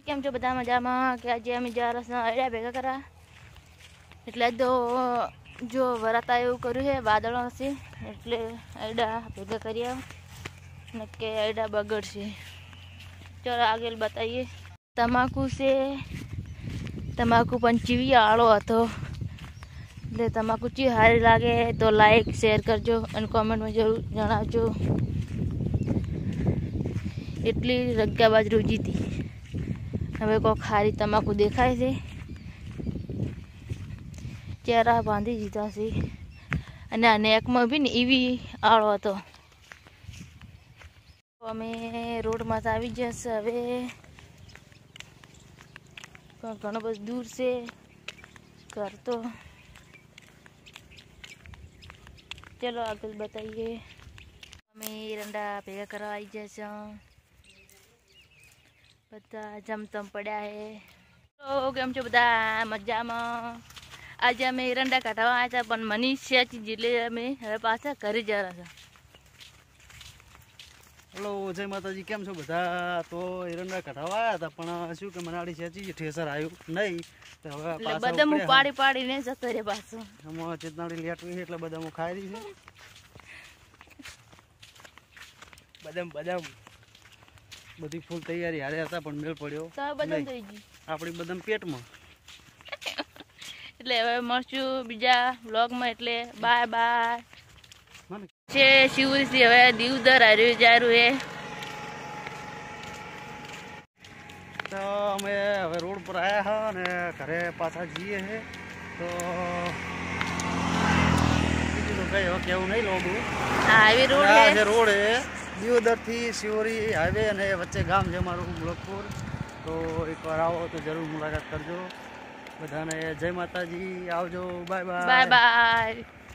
કેમ છો બધા મજામાં? કે આજે અમે જરા આઈડિયા ભેગા કરા એટલે તો જો વરાતા એવું કર્યું છે વાદળો હશે એટલે આઈડા ભેગા કર્યા ને કે આઈડા બગડશે. ચલો આગળ બતાવીએ. તમાકુ છે, તમાકુ પણ ચીવી આળો હતો એટલે તમાકુ ચી સારી લાગે તો લાઈક શેર કરજો અને કોમેન્ટમાં જરૂર જણાવજો. એટલી રગ્ગા બાજુ જીતી હવે કોઈ ખારી તમાકુ દેખાય છે. ચહેરા બાંધી દીધા છે અને આ નેકમાં બી ને એવી આળો હતો. અમે રોડમાં આવી જશે હવે પણ ઘણું બધું દૂર છે ઘર તો. ચલો આગળ બતાવીએ. અમે એરંડા ભેગા કરવા આવી જશે બધા જમતમ પડ્યા હે. તો કેમ છો બધા મજામાં? આજે અમે એરંડા કાઢવા આવ્યા હતા પણ મની સેચી જેટલે અમે હવે પાછા ઘરે જવા હતા. હેલો જય માતાજી, કેમ છો બધા? તો એરંડા કાઢવા આવ્યા હતા પણ શું કે મનાડી સેચી ઠેસર આવ્યું નહીં તો હવે પાછા બધા હું પાડી પાડીને જતો રે પાછો. આમાં ચેતનાડી લેટવી છે એટલે બધા હું ખાઈ રહી છે. બદામ બદામ બધી ફૂલ તૈયારી હારે હતા પણ મેળ પડ્યો બદામ થઈ ગઈ આપણી બદામ પેટમાં. એટલે હવે મળશું બીજા વ્લોગમાં. એટલે બાય બાય. છે શિવરી હવે દીવદર હાર્યું જારું એ તો અમે હવે રોડ પર આવ્યા હા અને ઘરે પાછા જઈએ છે. તો બીજું તો કઈ હવે કેવું નહીં લોબુ. હાઈવે રોડ છે રોડ એ દીવદર થી શિવરી હાઈવે અને વચ્ચે ગામ છે મારું મુલકપુર. તો એકવાર આવો તો જરૂર મુલાકાત કરજો. બધાને જય માતાજી, આવજો, બાય બાય બાય બાય.